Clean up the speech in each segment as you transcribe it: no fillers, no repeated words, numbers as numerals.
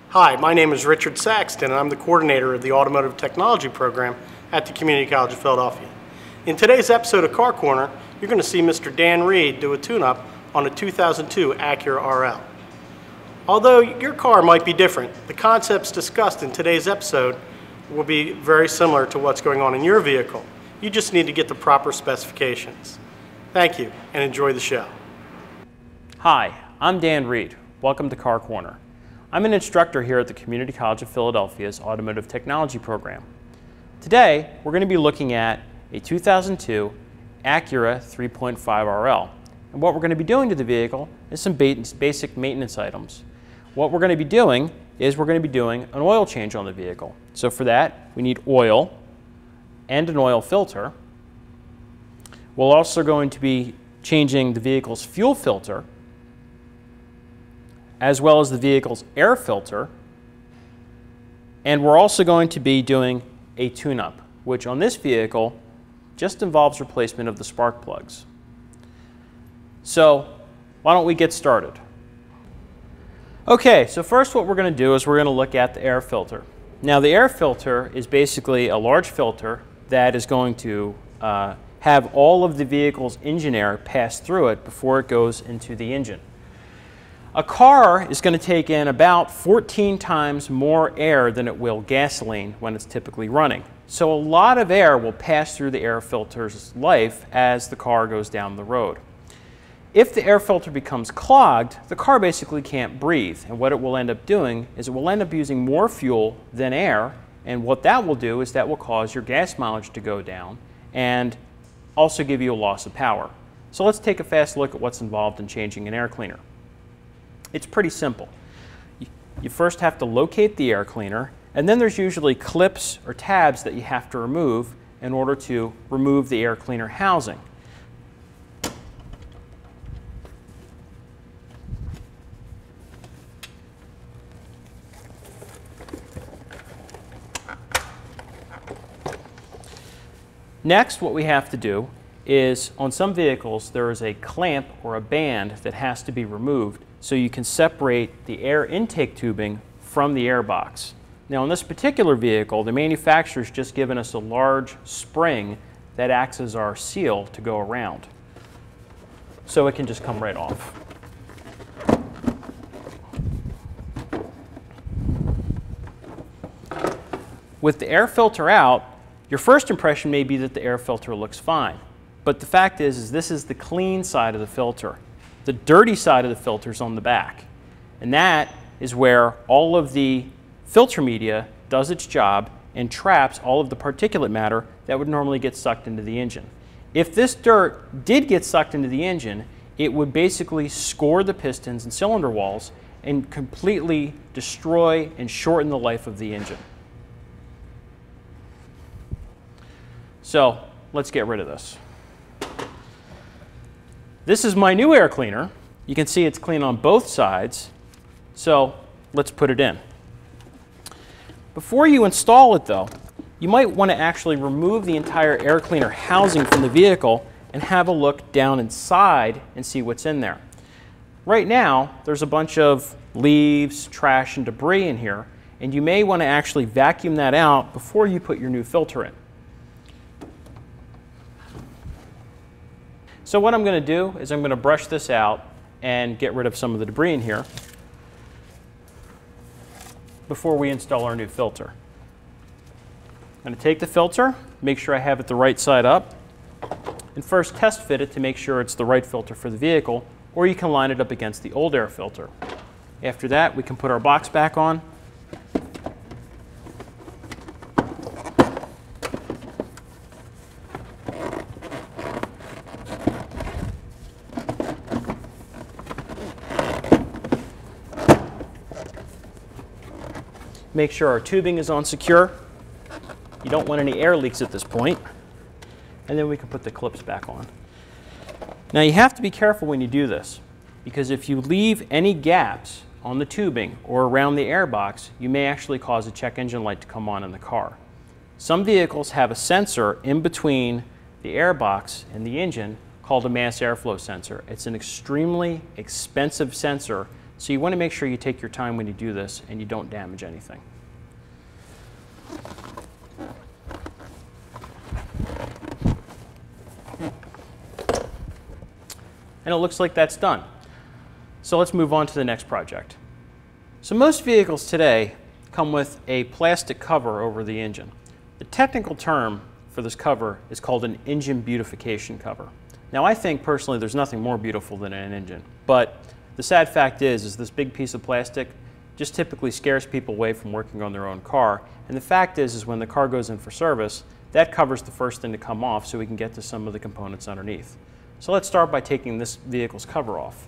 Hi, my name is Richard Saxon, and I'm the coordinator of the Automotive Technology program at the Community College of Philadelphia. In today's episode of Car Corner, you're going to see Mr. Dan Reed do a tune-up on a 2002 Acura RL. Although your car might be different, the concepts discussed in today's episode will be very similar to what's going on in your vehicle. You just need to get the proper specifications. Thank you, and enjoy the show. Hi, I'm Dan Reed. Welcome to Car Corner. I'm an instructor here at the Community College of Philadelphia's Automotive Technology program. Today, we're going to be looking at a 2002 Acura 3.5 RL. And what we're going to be doing to the vehicle is some basic maintenance items. What we're going to be doing is we're going to be doing an oil change on the vehicle. So for that, we need oil and an oil filter. We're also going to be changing the vehicle's fuel filter, as well as the vehicle's air filter. And we're also going to be doing a tune-up, which on this vehicle just involves replacement of the spark plugs. So why don't we get started? Okay, so first what we're going to do is we're going to look at the air filter. Now the air filter is basically a large filter that is going to have all of the vehicle's engine air pass through it before it goes into the engine. A car is going to take in about 14 times more air than it will gasoline when it's typically running. So a lot of air will pass through the air filter's life as the car goes down the road. If the air filter becomes clogged, the car basically can't breathe, and what it will end up doing is it will end up using more fuel than air, and what that will do is that will cause your gas mileage to go down and also give you a loss of power. So let's take a fast look at what's involved in changing an air cleaner. It's pretty simple. You first have to locate the air cleaner, and then there's usually clips or tabs that you have to remove in order to remove the air cleaner housing. Next, what we have to do is, on some vehicles, there is a clamp or a band that has to be removed so you can separate the air intake tubing from the air box. Now, in this particular vehicle, the manufacturer's just given us a large spring that acts as our seal to go around. So it can just come right off. With the air filter out, your first impression may be that the air filter looks fine. But the fact is this is the clean side of the filter. The dirty side of the filter is on the back. And that is where all of the filter media does its job and traps all of the particulate matter that would normally get sucked into the engine. If this dirt did get sucked into the engine, it would basically score the pistons and cylinder walls and completely destroy and shorten the life of the engine. So let's get rid of this. This is my new air cleaner. You can see it's clean on both sides. So let's put it in. Before you install it though, you might want to actually remove the entire air cleaner housing from the vehicle and have a look down inside and see what's in there. Right now, there's a bunch of leaves, trash, and debris in here, and you may want to actually vacuum that out before you put your new filter in. So what I'm going to do is I'm going to brush this out and get rid of some of the debris in here before we install our new filter. I'm going to take the filter, make sure I have it the right side up, and first test fit it to make sure it's the right filter for the vehicle, or you can line it up against the old air filter. After that, we can put our box back on. Make sure our tubing is on secure. You don't want any air leaks at this point. And then we can put the clips back on. Now you have to be careful when you do this, because if you leave any gaps on the tubing or around the air box, you may actually cause a check engine light to come on in the car. Some vehicles have a sensor in between the air box and the engine called a mass airflow sensor. It's an extremely expensive sensor So you want to make sure you take your time when you do this and you don't damage anything. And it looks like that's done. So let's move on to the next project. So most vehicles today come with a plastic cover over the engine. The technical term for this cover is called an engine beautification cover. Now I think personally there's nothing more beautiful than an engine, but the sad fact is this big piece of plastic just typically scares people away from working on their own car. And the fact is when the car goes in for service, that cover's the first thing to come off so we can get to some of the components underneath. So let's start by taking this vehicle's cover off.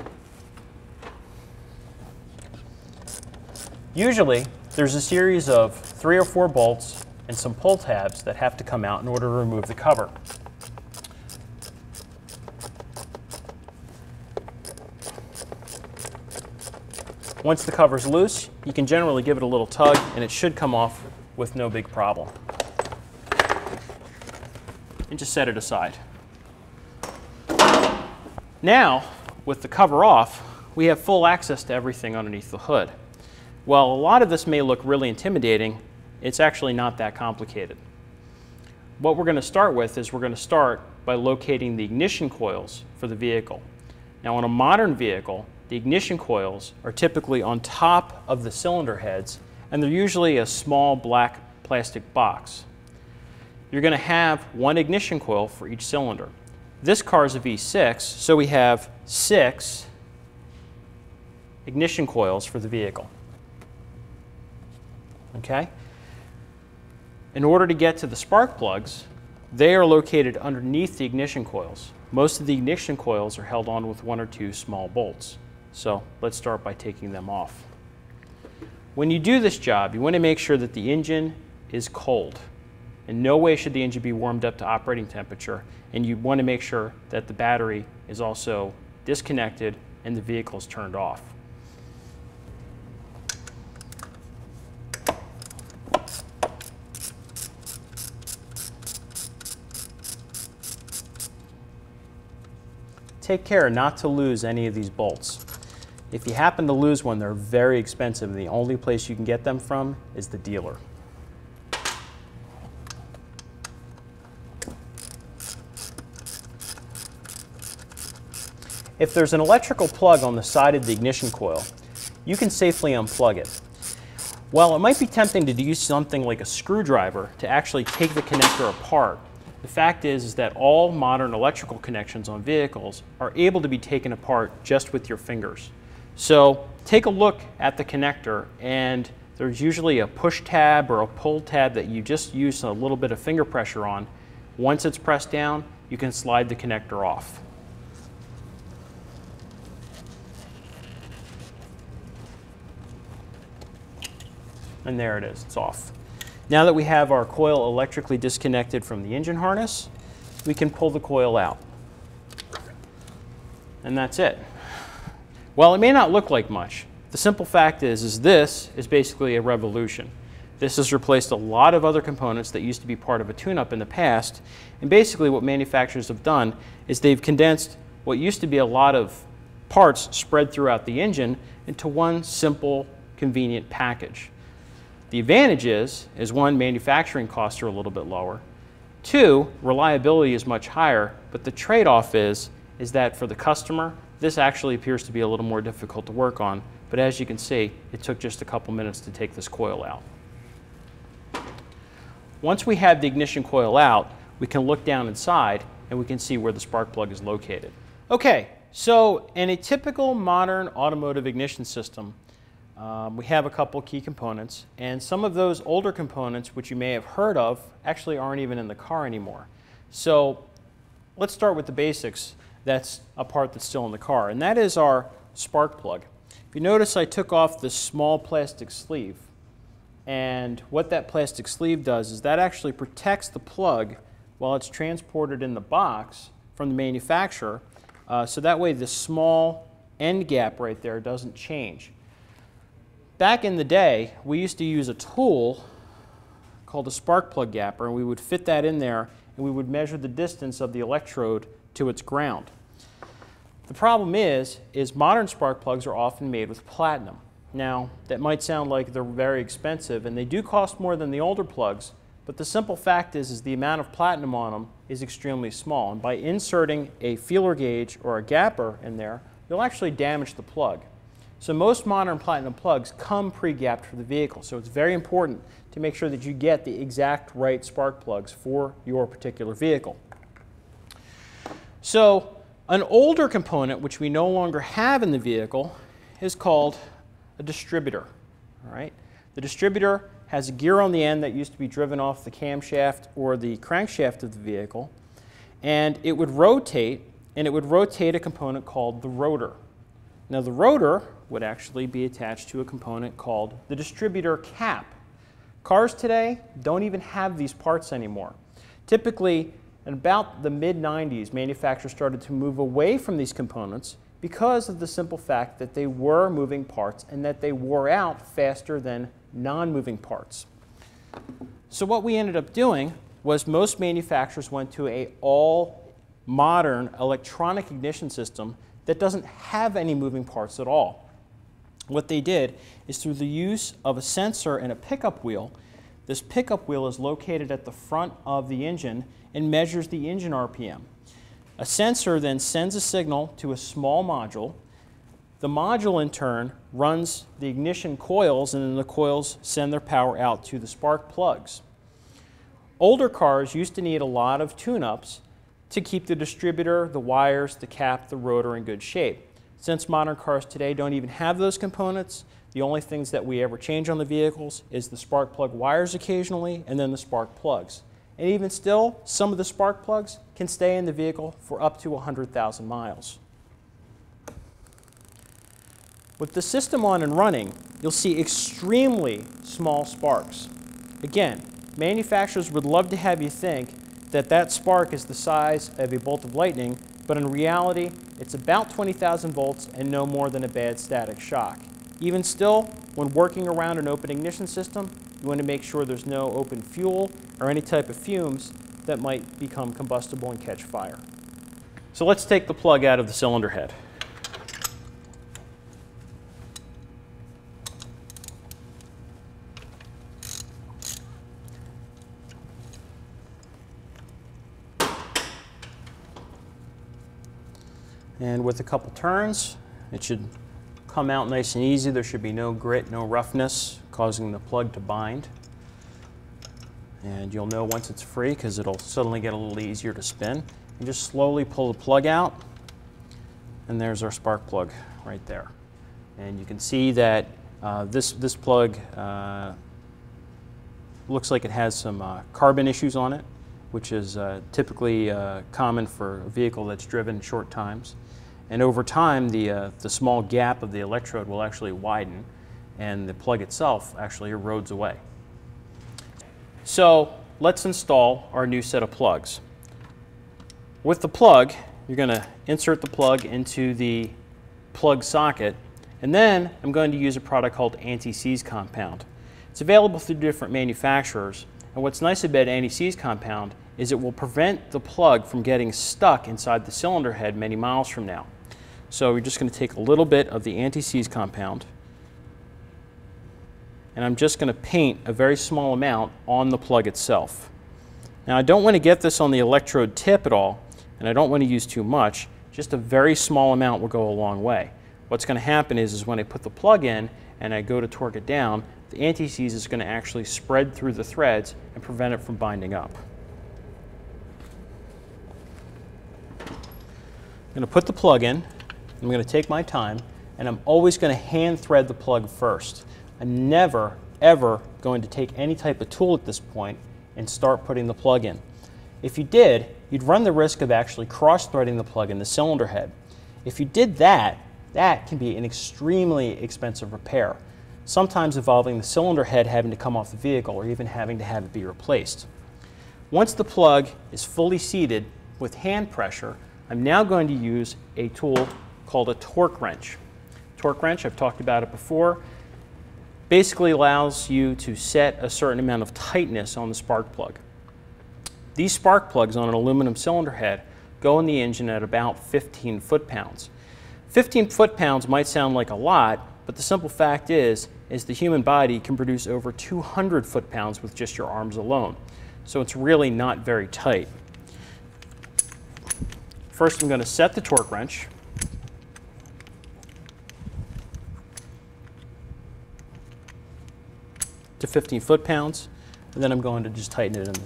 Usually, there's a series of 3 or 4 bolts and some pull tabs that have to come out in order to remove the cover. Once the cover's loose, you can generally give it a little tug and it should come off with no big problem. And just set it aside. Now, with the cover off, we have full access to everything underneath the hood. While a lot of this may look really intimidating, it's actually not that complicated. What we're going to start with is we're going to start by locating the ignition coils for the vehicle. Now on a modern vehicle, the ignition coils are typically on top of the cylinder heads, and they're usually a small black plastic box. You're going to have one ignition coil for each cylinder. This car is a V6, so we have 6 ignition coils for the vehicle. Okay? In order to get to the spark plugs, they are located underneath the ignition coils. Most of the ignition coils are held on with 1 or 2 small bolts. So let's start by taking them off. When you do this job, you want to make sure that the engine is cold. In no way should the engine be warmed up to operating temperature, and you want to make sure that the battery is also disconnected and the vehicle is turned off. Take care not to lose any of these bolts. If you happen to lose one, they're very expensive, and the only place you can get them from is the dealer. If there's an electrical plug on the side of the ignition coil, you can safely unplug it. While it might be tempting to use something like a screwdriver to actually take the connector apart, the fact is that all modern electrical connections on vehicles are able to be taken apart just with your fingers. So take a look at the connector, and there's usually a push tab or a pull tab that you just use a little bit of finger pressure on. Once it's pressed down, you can slide the connector off. And there it is, it's off. Now that we have our coil electrically disconnected from the engine harness, we can pull the coil out. And that's it. While it may not look like much, the simple fact is this is basically a revolution. This has replaced a lot of other components that used to be part of a tune-up in the past, and basically what manufacturers have done is they've condensed what used to be a lot of parts spread throughout the engine into one simple, convenient package. The advantage is one, manufacturing costs are a little bit lower. 2, reliability is much higher, but the trade-off is that for the customer, this actually appears to be a little more difficult to work on, but as you can see, it took just a couple minutes to take this coil out. Once we have the ignition coil out, we can look down inside and we can see where the spark plug is located. Okay, so in a typical modern automotive ignition system, we have a couple key components, and some of those older components, which you may have heard of, actually aren't even in the car anymore. So let's start with the basics. That's a part that's still in the car, and that is our spark plug. If you notice, I took off this small plastic sleeve, and what that plastic sleeve does is that actually protects the plug while it's transported in the box from the manufacturer, so that way the small end gap right there doesn't change. Back in the day, we used to use a tool called a spark plug gapper, and we would fit that in there and we would measure the distance of the electrode to its ground. The problem is modern spark plugs are often made with platinum. Now, that might sound like they're very expensive, and they do cost more than the older plugs, but the simple fact is the amount of platinum on them is extremely small, and by inserting a feeler gauge or a gapper in there, you'll actually damage the plug. So most modern platinum plugs come pre-gapped for the vehicle, so it's very important to make sure that you get the exact right spark plugs for your particular vehicle. So an older component, which we no longer have in the vehicle, is called a distributor. All right? The distributor has a gear on the end that used to be driven off the camshaft or the crankshaft of the vehicle, and it would rotate, a component called the rotor. Now the rotor would actually be attached to a component called the distributor cap. Cars today don't even have these parts anymore. Typically, in about the mid-90s, manufacturers started to move away from these components because of the simple fact that they were moving parts and that they wore out faster than non-moving parts. So what we ended up doing was most manufacturers went to an all-modern electronic ignition system that doesn't have any moving parts at all. What they did is through the use of a sensor and a pickup wheel, this pickup wheel is located at the front of the engine and measures the engine RPM. A sensor then sends a signal to a small module. The module in turn runs the ignition coils, and then the coils send their power out to the spark plugs. Older cars used to need a lot of tune-ups to keep the distributor, the wires, the cap, the rotor in good shape. Since modern cars today don't even have those components, the only things that we ever change on the vehicles is the spark plug wires occasionally and then the spark plugs. And even still, some of the spark plugs can stay in the vehicle for up to 100,000 miles. With the system on and running, you'll see extremely small sparks. Again, manufacturers would love to have you think that that spark is the size of a bolt of lightning, but in reality, it's about 20,000 volts and no more than a bad static shock. Even still, when working around an open ignition system, you want to make sure there's no open fuel or any type of fumes that might become combustible and catch fire. So let's take the plug out of the cylinder head. And with a couple turns, it should come out nice and easy. There should be no grit, no roughness causing the plug to bind. And you'll know once it's free because it'll suddenly get a little easier to spin. You just slowly pull the plug out, and there's our spark plug right there. And you can see that this plug looks like it has some carbon issues on it, which is typically common for a vehicle that's driven short times. And over time, the small gap of the electrode will actually widen, and the plug itself actually erodes away. So let's install our new set of plugs. With the plug, you're going to insert the plug into the plug socket, and then I'm going to use a product called anti-seize compound. It's available through different manufacturers, and what's nice about anti-seize compound is it will prevent the plug from getting stuck inside the cylinder head many miles from now. So we're just going to take a little bit of the anti-seize compound, and I'm just going to paint a very small amount on the plug itself. Now I don't want to get this on the electrode tip at all, and I don't want to use too much. Just a very small amount will go a long way. What's going to happen is when I put the plug in and I go to torque it down, the anti-seize is going to actually spread through the threads and prevent it from binding up. I'm going to put the plug in. I'm going to take my time, and I'm always going to hand thread the plug first. I'm never, ever going to take any type of tool at this point and start putting the plug in. If you did, you'd run the risk of actually cross-threading the plug in the cylinder head. If you did that, that can be an extremely expensive repair, sometimes involving the cylinder head having to come off the vehicle or even having to have it be replaced. Once the plug is fully seated with hand pressure, I'm now going to use a tool called a torque wrench. Torque wrench, I've talked about it before, basically allows you to set a certain amount of tightness on the spark plug. These spark plugs on an aluminum cylinder head go in the engine at about 15 foot-pounds. 15 foot-pounds might sound like a lot, but the simple fact is the human body can produce over 200 foot-pounds with just your arms alone. So it's really not very tight. First, I'm going to set the torque wrench. To 15 foot-pounds, and then I'm going to just tighten it in.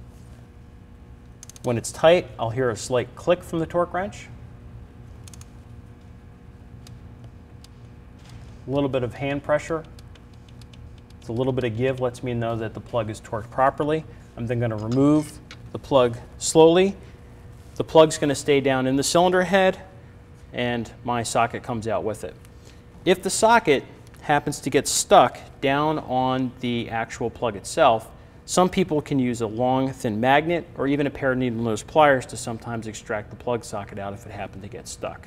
When it's tight, I'll hear a slight click from the torque wrench. A little bit of hand pressure. It's a little bit of give lets me know that the plug is torqued properly. I'm then going to remove the plug slowly. The plug's going to stay down in the cylinder head, and my socket comes out with it. If the socket happens to get stuck down on the actual plug itself, some people can use a long, thin magnet or even a pair of needle nose pliers to sometimes extract the plug socket out if it happened to get stuck.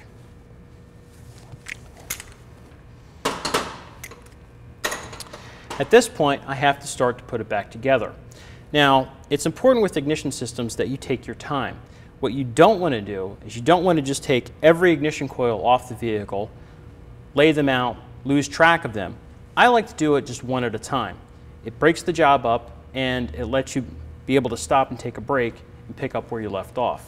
At this point, I have to start to put it back together. Now, it's important with ignition systems that you take your time. What you don't want to do is you don't want to just take every ignition coil off the vehicle, lay them out, lose track of them. I like to do it just one at a time. It breaks the job up and it lets you be able to stop and take a break and pick up where you left off.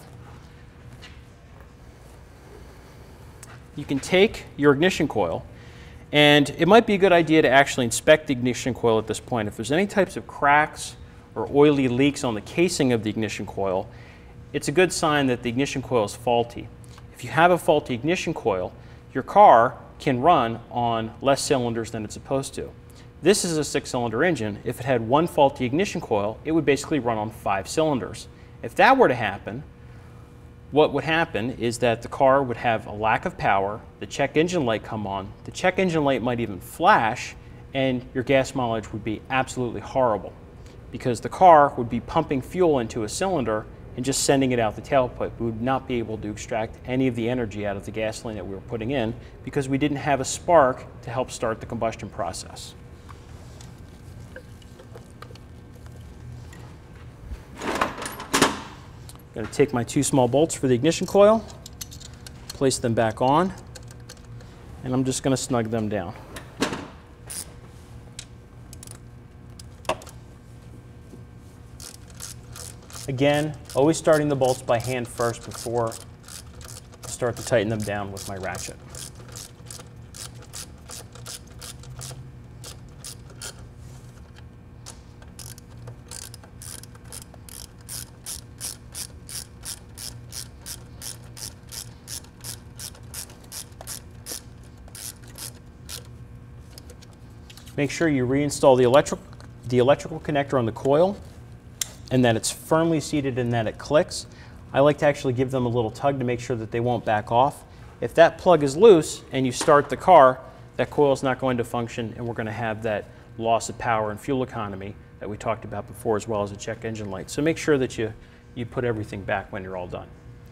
You can take your ignition coil, and it might be a good idea to actually inspect the ignition coil at this point. If there's any types of cracks or oily leaks on the casing of the ignition coil, it's a good sign that the ignition coil is faulty. If you have a faulty ignition coil, your car can run on less cylinders than it's supposed to. This is a 6-cylinder engine. If it had one faulty ignition coil, it would basically run on 5 cylinders. If that were to happen, what would happen is that the car would have a lack of power, the check engine light come on, the check engine light might even flash, and your gas mileage would be absolutely horrible because the car would be pumping fuel into a cylinder and just sending it out the tailpipe. We would not be able to extract any of the energy out of the gasoline that we were putting in because we didn't have a spark to help start the combustion process. I'm going to take my 2 small bolts for the ignition coil, place them back on, and I'm just going to snug them down. Again, always starting the bolts by hand first before I start to tighten them down with my ratchet. Make sure you reinstall the electrical connector on the coil and that it's firmly seated and that it clicks. I like to actually give them a little tug to make sure that they won't back off. If that plug is loose and you start the car, that coil is not going to function and we're going to have that loss of power and fuel economy that we talked about before, as well as a check engine light. So make sure that you put everything back when you're all done.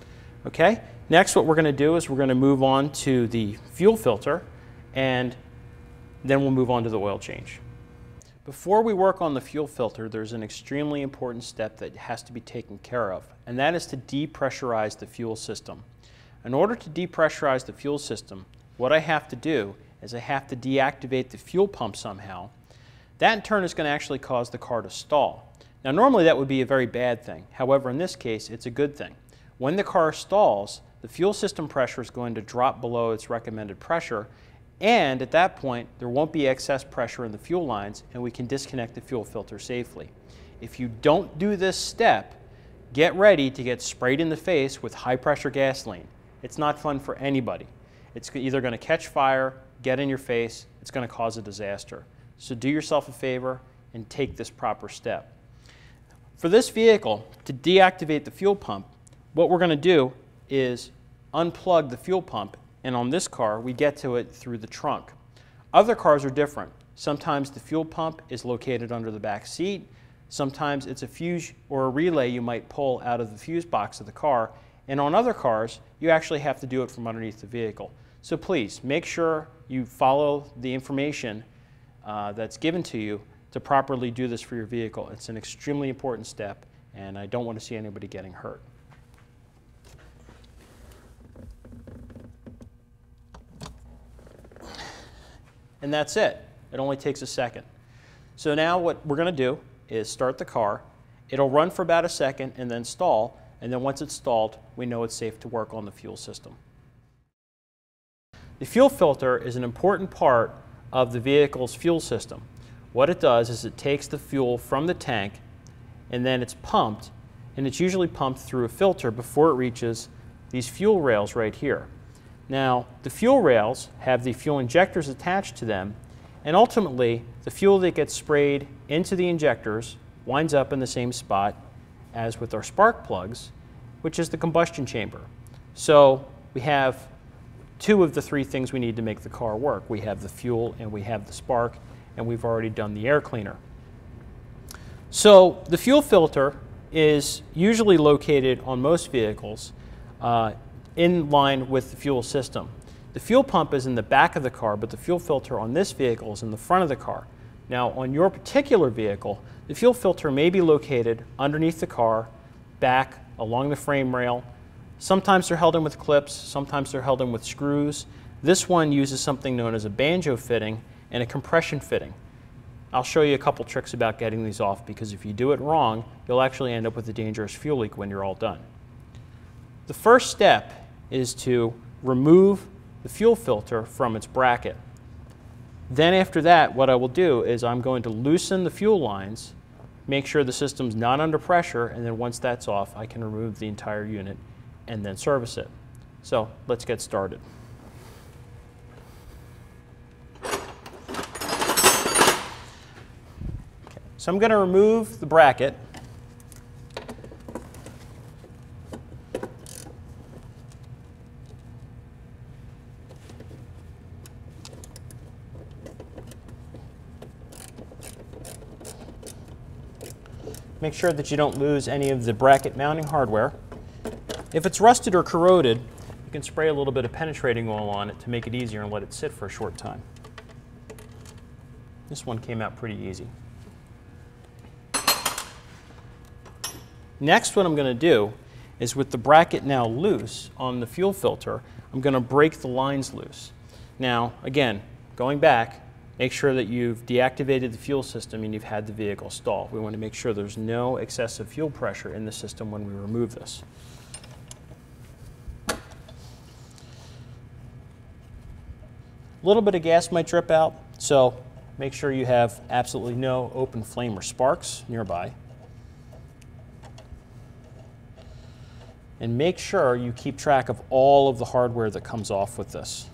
Okay, next what we're going to do is we're going to move on to the fuel filter, and then we'll move on to the oil change. Before we work on the fuel filter, there's an extremely important step that has to be taken care of, and that is to depressurize the fuel system. In order to depressurize the fuel system, what I have to do is I have to deactivate the fuel pump somehow. That in turn is going to actually cause the car to stall. Now normally that would be a very bad thing. However, in this case, it's a good thing. When the car stalls, the fuel system pressure is going to drop below its recommended pressure, and at that point, there won't be excess pressure in the fuel lines, and we can disconnect the fuel filter safely. If you don't do this step, get ready to get sprayed in the face with high-pressure gasoline. It's not fun for anybody. It's either going to catch fire, get in your face, it's going to cause a disaster. So do yourself a favor and take this proper step. For this vehicle, to deactivate the fuel pump, what we're going to do is unplug the fuel pump, and on this car, we get to it through the trunk. Other cars are different. Sometimes the fuel pump is located under the back seat. Sometimes it's a fuse or a relay you might pull out of the fuse box of the car. And on other cars, you actually have to do it from underneath the vehicle. So please, make sure you follow the information that's given to you to properly do this for your vehicle. It's an extremely important step, and I don't want to see anybody getting hurt. and that's it. It only takes a second. So now what we're going to do is start the car. It'll run for about a second and then stall, and then once it's stalled, we know it's safe to work on the fuel system. The fuel filter is an important part of the vehicle's fuel system. What it does is it takes the fuel from the tank and then it's pumped, and it's usually pumped through a filter before it reaches these fuel rails right here. Now, the fuel rails have the fuel injectors attached to them, and ultimately the fuel that gets sprayed into the injectors winds up in the same spot as with our spark plugs, which is the combustion chamber. So we have two of the three things we need to make the car work. We have the fuel and we have the spark, and we've already done the air cleaner. So the fuel filter is usually located on most vehicles in line with the fuel system. The fuel pump is in the back of the car, but the fuel filter on this vehicle is in the front of the car. Now, on your particular vehicle, the fuel filter may be located underneath the car, back, along the frame rail. Sometimes they're held in with clips, sometimes they're held in with screws. This one uses something known as a banjo fitting and a compression fitting. I'll show you a couple tricks about getting these off, because if you do it wrong, you'll actually end up with a dangerous fuel leak when you're all done. The first step is to remove the fuel filter from its bracket. Then after that, what I will do is I'm going to loosen the fuel lines, make sure the system's not under pressure, and then once that's off, I can remove the entire unit and then service it. So let's get started. So I'm going to remove the bracket. Make sure that you don't lose any of the bracket mounting hardware. If it's rusted or corroded, you can spray a little bit of penetrating oil on it to make it easier and let it sit for a short time. This one came out pretty easy. Next, what I'm going to do is, with the bracket now loose on the fuel filter, I'm going to break the lines loose. Now, again, going back, make sure that you've deactivated the fuel system and you've had the vehicle stall. We want to make sure there's no excessive fuel pressure in the system when we remove this. A little bit of gas might drip out, so make sure you have absolutely no open flame or sparks nearby. And make sure you keep track of all of the hardware that comes off with this.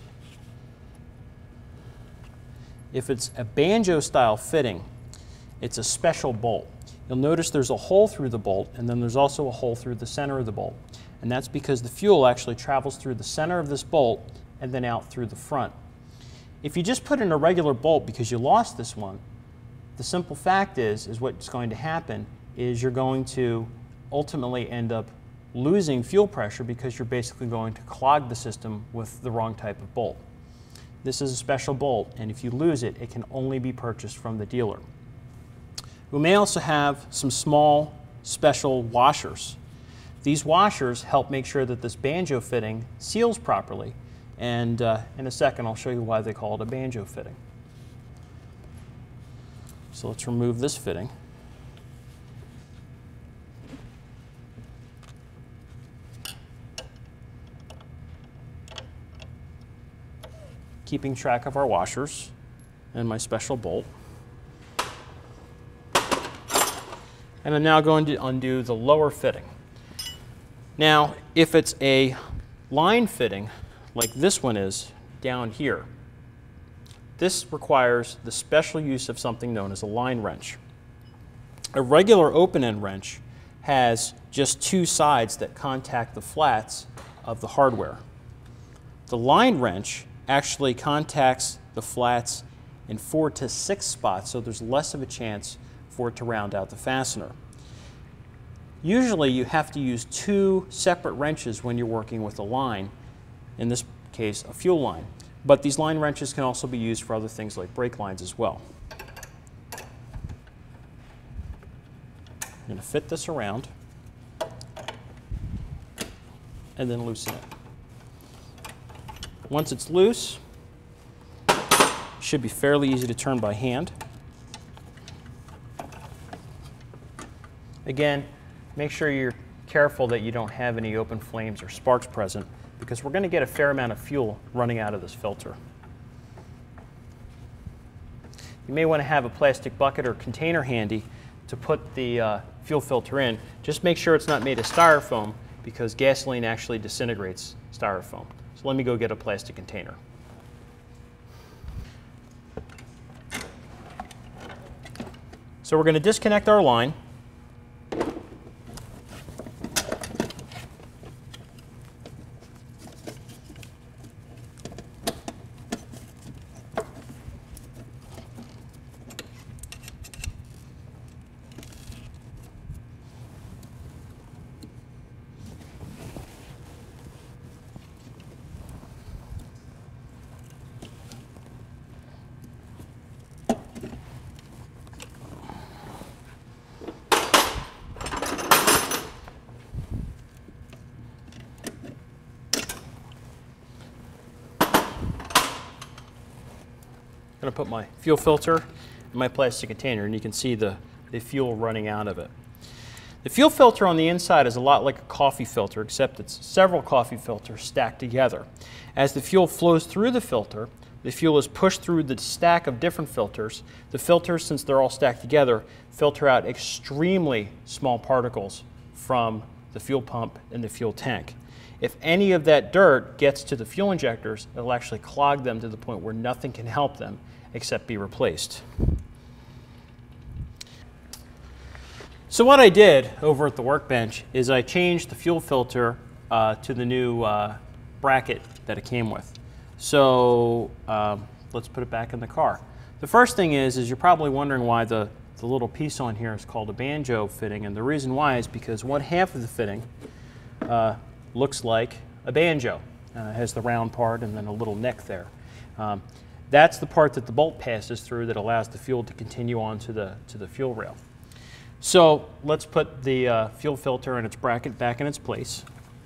If it's a banjo style fitting, it's a special bolt. You'll notice there's a hole through the bolt, and then there's also a hole through the center of the bolt. And that's because the fuel actually travels through the center of this bolt and then out through the front. If you just put in a regular bolt because you lost this one, the simple fact is what's going to happen is you're going to ultimately end up losing fuel pressure because you're basically going to clog the system with the wrong type of bolt. This is a special bolt, and if you lose it, it can only be purchased from the dealer. We may also have some small special washers. These washers help make sure that this banjo fitting seals properly, and in a second I'll show you why they call it a banjo fitting. So let's remove this fitting. Keeping track of our washers and my special bolt. And I'm now going to undo the lower fitting. Now, if it's a line fitting, like this one is down here, this requires the special use of something known as a line wrench. A regular open-end wrench has just two sides that contact the flats of the hardware. The line wrench actually contacts the flats in 4 to 6 spots, so there's less of a chance for it to round out the fastener. Usually you have to use 2 separate wrenches when you're working with a line, in this case a fuel line, but these line wrenches can also be used for other things like brake lines as well. I'm going to fit this around and then loosen it. Once it's loose, Should be fairly easy to turn by hand. Again, make sure you're careful that you don't have any open flames or sparks present, because we're going to get a fair amount of fuel running out of this filter. You may want to have a plastic bucket or container handy to put the fuel filter in. Just make sure it's not made of styrofoam, because gasoline actually disintegrates styrofoam. So let me go get a plastic container. So we're going to disconnect our line. I'm going to put my fuel filter in my plastic container, and you can see the fuel running out of it. The fuel filter on the inside is a lot like a coffee filter, except it's several coffee filters stacked together. As the fuel flows through the filter, the fuel is pushed through the stack of different filters. The filters, since they're all stacked together, filter out extremely small particles from the fuel pump and the fuel tank. If any of that dirt gets to the fuel injectors, it'll actually clog them to the point where nothing can help them except be replaced. So what I did over at the workbench is I changed the fuel filter to the new bracket that it came with. So let's put it back in the car. The first thing is you're probably wondering why the little piece on here is called a banjo fitting, and the reason why is because one half of the fitting looks like a banjo. It has the round part and then a little neck there. That's the part that the bolt passes through that allows the fuel to continue on to the fuel rail. So let's put the fuel filter and its bracket back in its place.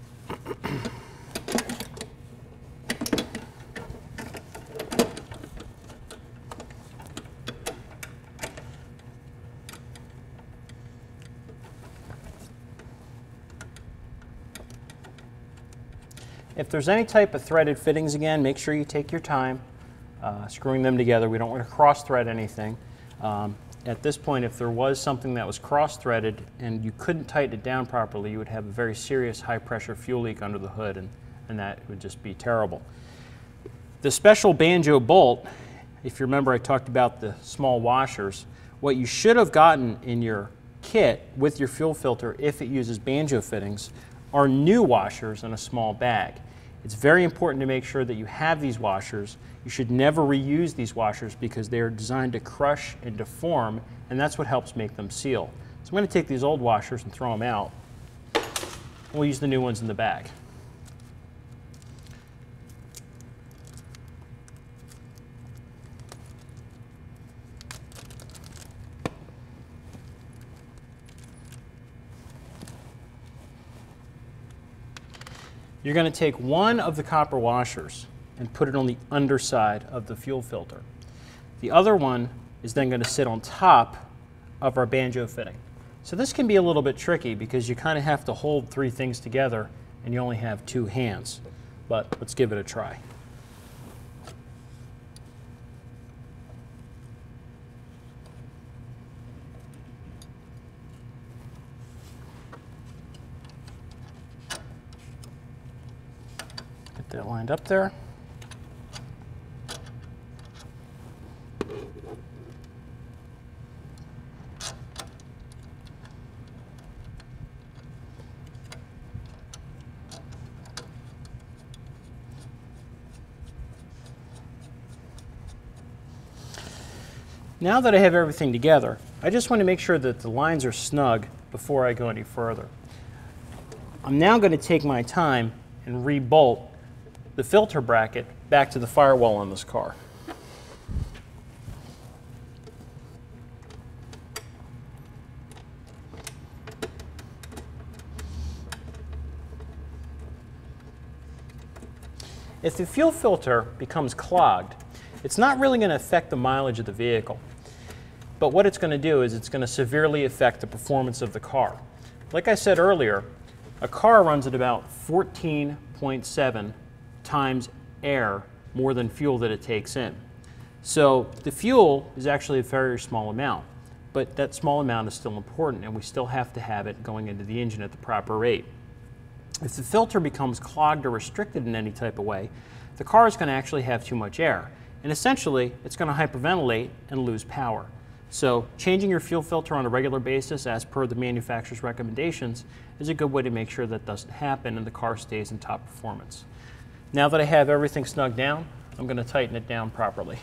If there's any type of threaded fittings, again, make sure you take your time screwing them together. We don't want to cross-thread anything. At this point, if there was something that was cross-threaded and you couldn't tighten it down properly, you would have a very serious high-pressure fuel leak under the hood, and that would just be terrible. The special banjo bolt, if you remember I talked about the small washers, what you should have gotten in your kit with your fuel filter, if it uses banjo fittings, are new washers in a small bag. It's very important to make sure that you have these washers. You should never reuse these washers because they are designed to crush and deform, and that's what helps make them seal. So I'm going to take these old washers and throw them out. We'll use the new ones in the bag. You're going to take one of the copper washers and put it on the underside of the fuel filter. The other one is then going to sit on top of our banjo fitting. So this can be a little bit tricky because you kind of have to hold three things together and you only have two hands. But let's give it a try. Get that lined up there. Now that I have everything together, I just want to make sure that the lines are snug before I go any further. I'm now going to take my time and re-bolt the filter bracket back to the firewall on this car. If the fuel filter becomes clogged, It's not really going to affect the mileage of the vehicle. But what it's going to do is it's going to severely affect the performance of the car. Like I said earlier, a car runs at about 14.7 times air more than fuel that it takes in. So the fuel is actually a very small amount, but that small amount is still important, and we still have to have it going into the engine at the proper rate. If the filter becomes clogged or restricted in any type of way, the car is going to actually have too much air, and essentially it's going to hyperventilate and lose power. So changing your fuel filter on a regular basis as per the manufacturer's recommendations is a good way to make sure that doesn't happen and the car stays in top performance. Now that I have everything snugged down, I'm going to tighten it down properly.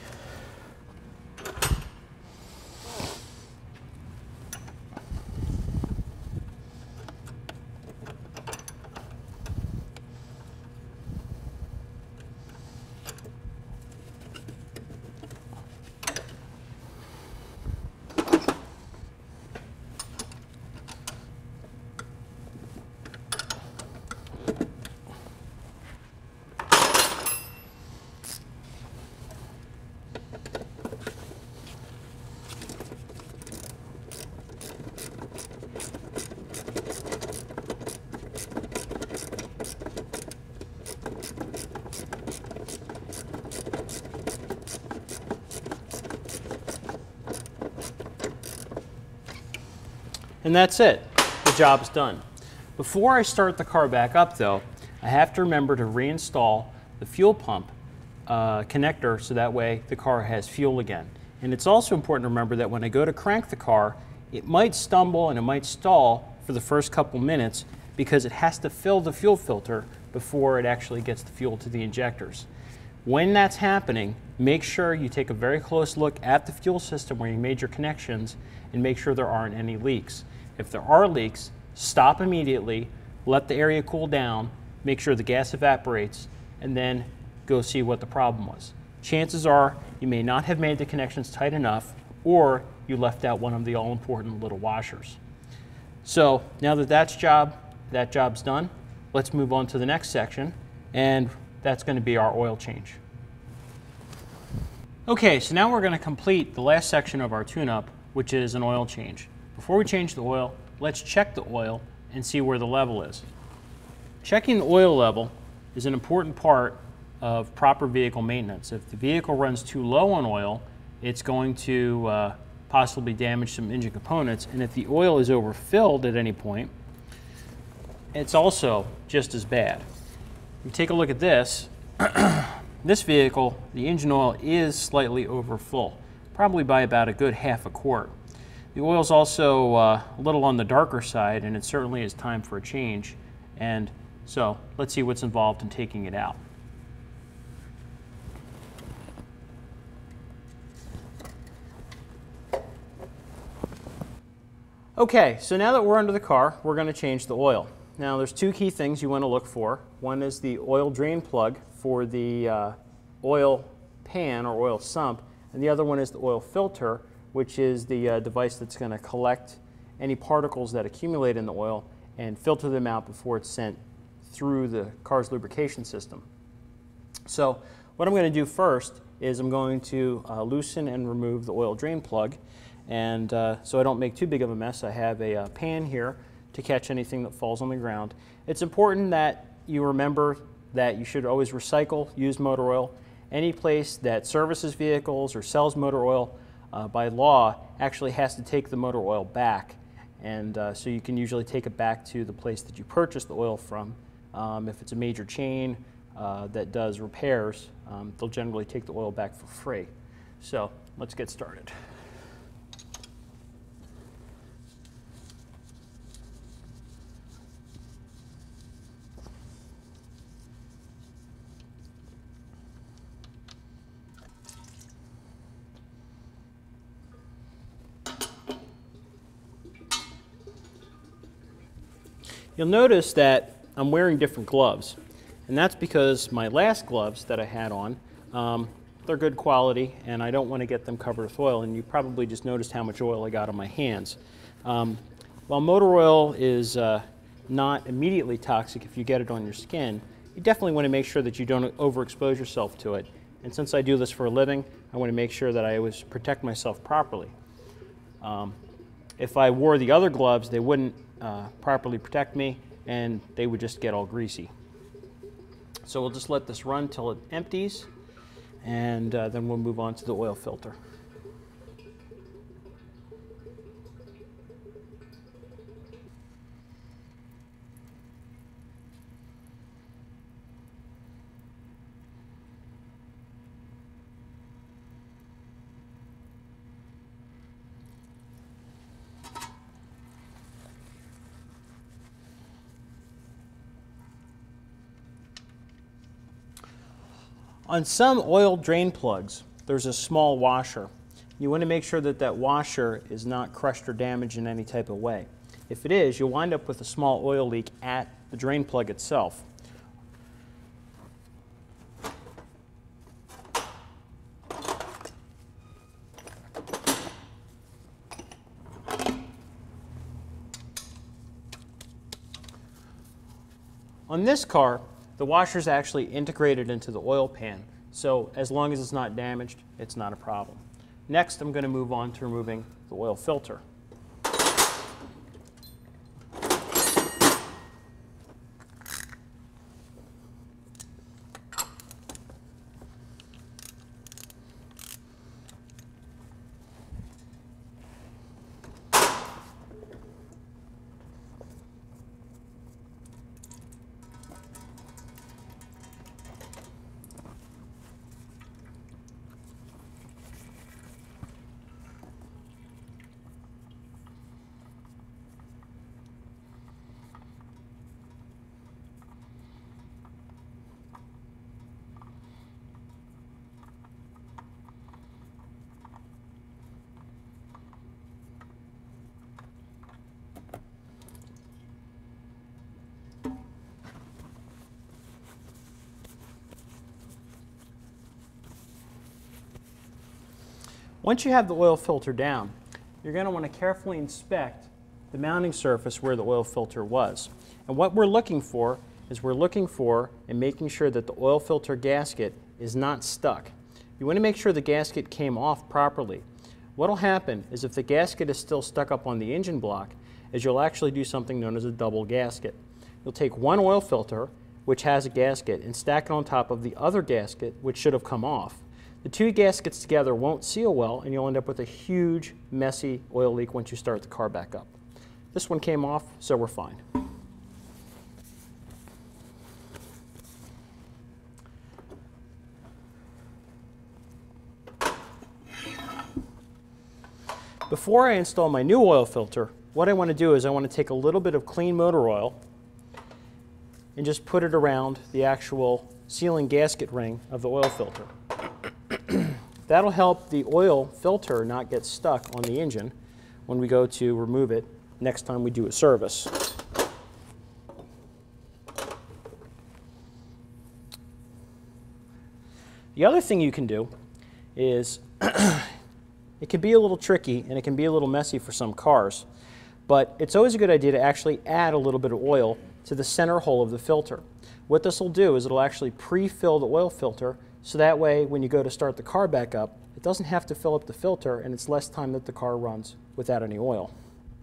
And that's it. The job's done. Before I start the car back up though, I have to remember to reinstall the fuel pump connector so that way the car has fuel again. And it's also important to remember that when I go to crank the car, it might stumble and it might stall for the first couple minutes because it has to fill the fuel filter before it actually gets the fuel to the injectors. When that's happening, make sure you take a very close look at the fuel system where you made your connections and make sure there aren't any leaks. If there are leaks, stop immediately, let the area cool down, make sure the gas evaporates, and then go see what the problem was. Chances are you may not have made the connections tight enough, or you left out one of the all-important little washers. So now that that job's done, let's move on to the next section, and that's going to be our oil change. Okay, so now we're going to complete the last section of our tune-up, which is an oil change. Before we change the oil, let's check the oil and see where the level is. Checking the oil level is an important part of proper vehicle maintenance. If the vehicle runs too low on oil, it's going to possibly damage some engine components, and if the oil is overfilled at any point, it's also just as bad. If you take a look at this, this vehicle, the engine oil is slightly over full, probably by about a good half a quart. The oil is also a little on the darker side, and it certainly is time for a change. And so let's see what's involved in taking it out. Okay, so now that we're under the car, we're going to change the oil. Now there's two key things you want to look for. One is the oil drain plug for the oil pan or oil sump, and the other one is the oil filter, which is the device that's going to collect any particles that accumulate in the oil and filter them out before it's sent through the car's lubrication system. So what I'm going to do first is I'm going to loosen and remove the oil drain plug, and so I don't make too big of a mess, I have a pan here to catch anything that falls on the ground. It's important that you remember that you should always recycle used motor oil. Any place that services vehicles or sells motor oil by law actually has to take the motor oil back, and so you can usually take it back to the place that you purchased the oil from. If it's a major chain that does repairs, they'll generally take the oil back for free. So let's get started. You'll notice that I'm wearing different gloves, and that's because my last gloves that I had on, they're good quality, and I don't want to get them covered with oil, and you probably just noticed how much oil I got on my hands. While motor oil is not immediately toxic if you get it on your skin, you definitely want to make sure that you don't overexpose yourself to it, And since I do this for a living, I want to make sure that I always protect myself properly. If I wore the other gloves, they wouldn't properly protect me, and they would just get all greasy. So we'll just let this run till it empties, and then we'll move on to the oil filter. On some oil drain plugs, there's a small washer. You want to make sure that that washer is not crushed or damaged in any type of way. If it is, you'll wind up with a small oil leak at the drain plug itself. On this car, the washer is actually integrated into the oil pan, so as long as it's not damaged, it's not a problem. Next, I'm going to move on to removing the oil filter. Once you have the oil filter down, you're going to want to carefully inspect the mounting surface where the oil filter was. And what we're looking for is making sure that the oil filter gasket is not stuck. You want to make sure the gasket came off properly. What will happen is if the gasket is still stuck up on the engine block, is you'll actually do something known as a double gasket. You'll take one oil filter, which has a gasket, and stack it on top of the other gasket, which should have come off. The two gaskets together won't seal well, and you'll end up with a huge, messy oil leak once you start the car back up. This one came off, so we're fine. Before I install my new oil filter, what I want to do is I want to take a little bit of clean motor oil and just put it around the actual sealing gasket ring of the oil filter. That'll help the oil filter not get stuck on the engine when we go to remove it next time we do a service. The other thing you can do is it can be a little tricky and it can be a little messy for some cars, but it's always a good idea to actually add a little bit of oil to the center hole of the filter. What this will do is it'll actually pre-fill the oil filter, so that way when you go to start the car back up, it doesn't have to fill up the filter and it's less time that the car runs without any oil.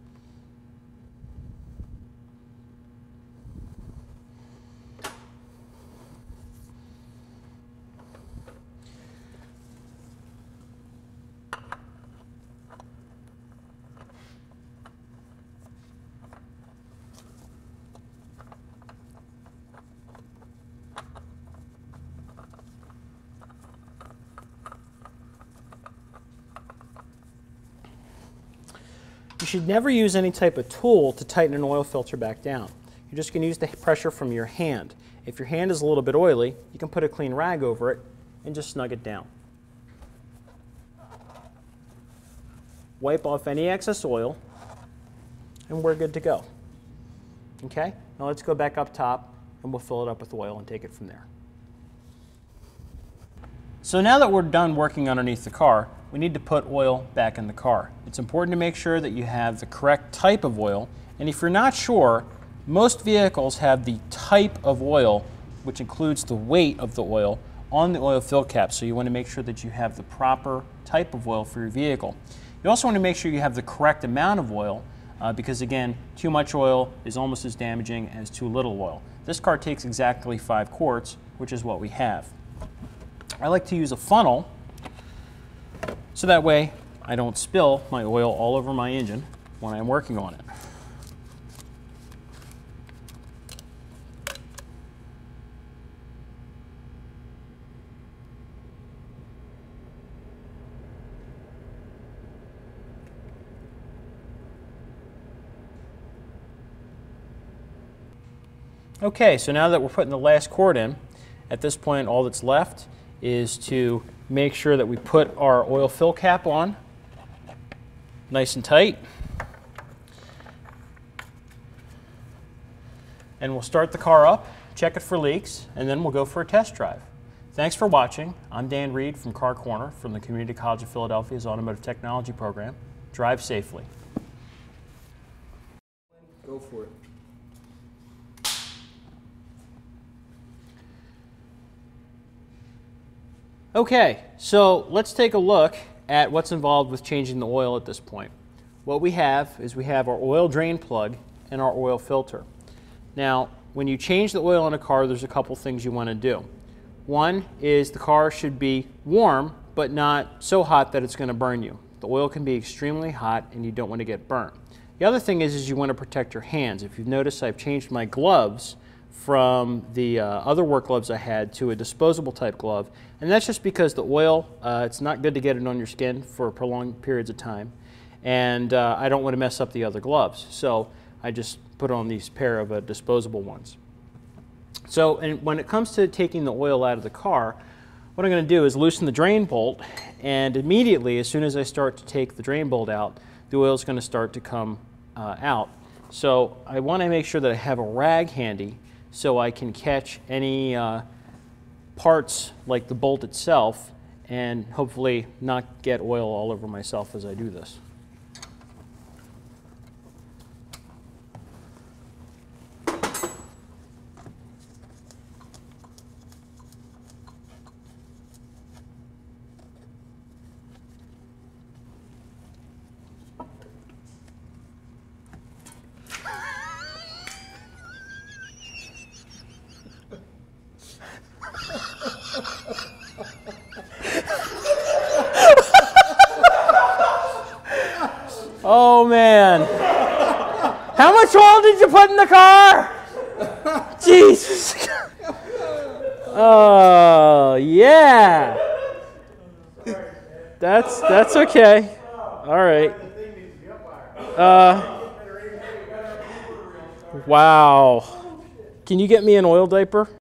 You should never use any type of tool to tighten an oil filter back down. You're just going to use the pressure from your hand. If your hand is a little bit oily, you can put a clean rag over it and just snug it down. Wipe off any excess oil and we're good to go. Okay, now let's go back up top and we'll fill it up with oil and take it from there. So now that we're done working underneath the car, we need to put oil back in the car. It's important to make sure that you have the correct type of oil, and if you're not sure, most vehicles have the type of oil, which includes the weight of the oil, on the oil fill cap, so you want to make sure that you have the proper type of oil for your vehicle. You also want to make sure you have the correct amount of oil because, again, too much oil is almost as damaging as too little oil. This car takes exactly 5 quarts, which is what we have. I like to use a funnel so that way I don't spill my oil all over my engine when I'm working on it. Okay, so now that we're putting the last quart in, at this point all that's left is to make sure that we put our oil fill cap on nice and tight. And we'll start the car up, check it for leaks, and then we'll go for a test drive. Thanks for watching. I'm Dan Reed from Car Corner from the Community College of Philadelphia's Automotive Technology program. Drive safely. Go for it. Okay, so let's take a look at what's involved with changing the oil at this point. What we have is we have our oil drain plug and our oil filter. Now, when you change the oil in a car, there's a couple things you want to do. One is the car should be warm, but not so hot that it's going to burn you. The oil can be extremely hot and you don't want to get burnt. The other thing is you want to protect your hands. If you've noticed, I've changed my gloves from the other work gloves I had to a disposable type glove, and that's just because the oil, it's not good to get it on your skin for prolonged periods of time, and I don't want to mess up the other gloves, so I just put on these pair of disposable ones. So, and when it comes to taking the oil out of the car, what I'm going to do is loosen the drain bolt, and immediately, as soon as I start to take the drain bolt out, the oil is going to start to come out. So I want to make sure that I have a rag handy so I can catch any parts like the bolt itself and hopefully not get oil all over myself as I do this. Oh man, how much oil did you put in the car? Jesus. Oh yeah. That's okay. All right. Wow. Can you get me an oil diaper?